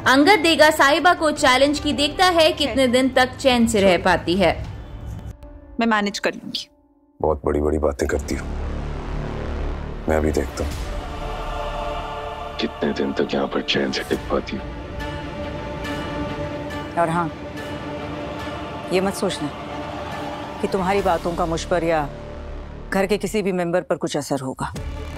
अंगद देगा साहिबा को चैलेंज की, देखता है कितने दिन तक चैन से रह पाती है। मैं मैनेज कर लूंगी। बहुत बड़ी बड़ी बातें करती हो, मैं अभी देखता हूँ कितने दिन तक यहाँ पर चैन से टिक पाती हो। और हाँ, ये मत सोचना कि तुम्हारी बातों का मुझ पर या घर के किसी भी मेंबर पर कुछ असर होगा।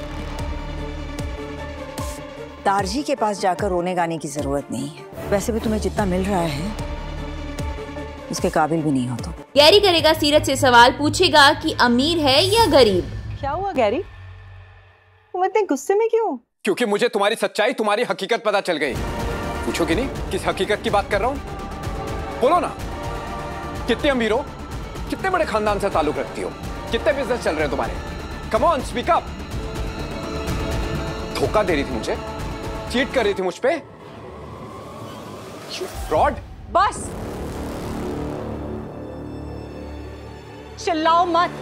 तारजी के पास जाकर रोने गाने की जरूरत नहीं है। वैसे भी तुम्हें जितना मिल रहा है उसके काबिल भी नहीं हो तुम। गैरी करेगा सीरत से सवाल, पूछेगा कि अमीर है या गरीब। क्या हुआ गैरी, तुम इतने गुस्से में क्यों? क्योंकि मुझे तुम्हारी सच्चाई, तुम्हारी हकीकत पता चल गई। पूछोगे नहीं किस हकीकत की बात कर रहा हूं? बोलो ना, कितने अमीर हो, कितने बड़े खानदान से ताल्लुक रखती हो, कितने बिजनेस चल रहे हैं तुम्हारे? Come on, speak up. धोखा दे रही थी मुझे, चीट कर रही थी मुझ पे, फ्रॉड। बस चिल्लाओ मत।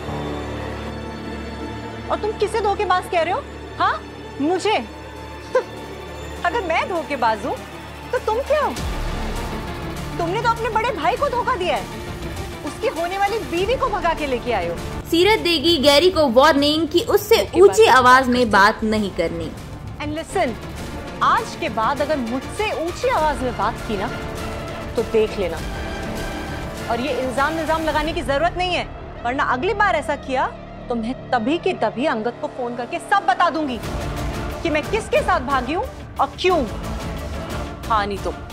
और तुम किसे धोखेबाज कह रहे हो? हाँ, मुझे? अगर मैं धोखेबाज हूं तो तुम क्या हो? तुमने तो अपने बड़े भाई को धोखा दिया है, उसकी होने वाली बीवी को भगा के लेके आए हो। सीरत देगी गैरी को वार्निंग कि उससे ऊंची आवाज में बात नहीं करनी। एंड लिसन, आज के बाद अगर मुझसे ऊंची आवाज में बात की ना तो देख लेना। और ये इल्जाम लगाने की जरूरत नहीं है, वरना अगली बार ऐसा किया तो मैं तभी के तभी अंगद को फोन करके सब बता दूंगी कि मैं किसके साथ भागी हूं और क्यों। हाँ नहीं तो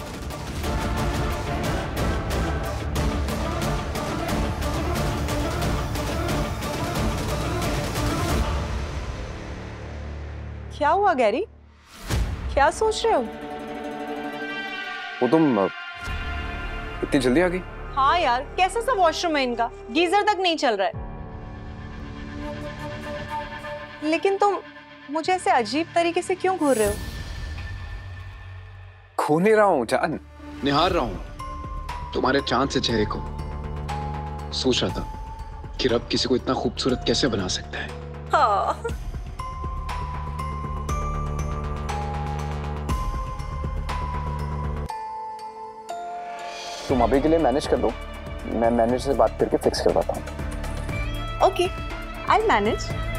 क्या हुआ गैरी, क्या सोच रहे हो? वो तुम इतनी जल्दी आ गई? हाँ यार, कैसा सा वॉशरूम है इनका, गीजर तक नहीं चल रहा है। लेकिन तुम मुझे ऐसे अजीब तरीके से क्यों घूर रहे हो? खो नहीं रहा हूं जान, निहार रहा हूं तुम्हारे चांद से चेहरे को। सोच रहा था कि रब किसी को इतना खूबसूरत कैसे बना सकता है। हाँ। तुम अभी के लिए मैनेज कर दो, मैं मैनेजर से बात करके फिक्स करवाता हूँ। Okay, I manage.